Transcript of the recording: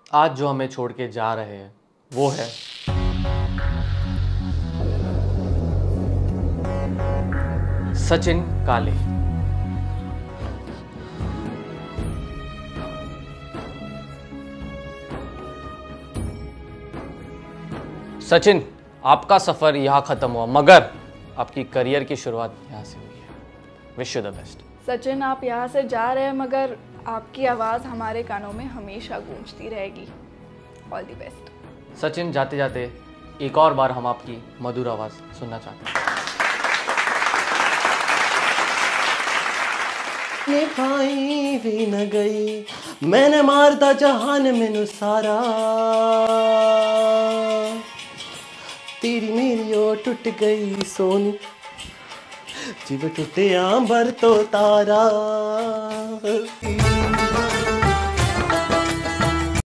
आज जो हमें छोड़ के जा रहे हैं वो है सचिन काले। सचिन, आपका सफर यहाँ खत्म हुआ मगर आपकी करियर की शुरुआत यहाँ से हुई है। Wish you the best. Sachin, आप यहाँ से जा रहे हैं मगर आपकी आवाज़ हमारे कानों में हमेशा गूंजती रहेगी। All the best. सचिन, जाते जाते एक और बार हम आपकी मधुर आवाज़ सुनना चाहते हैं। निभाई भी न गई मैंने मारदा जहान मैनू सारा, तेरी मेरी ओ टूट गई सोनी जिव टूटे आंबर तो तारा।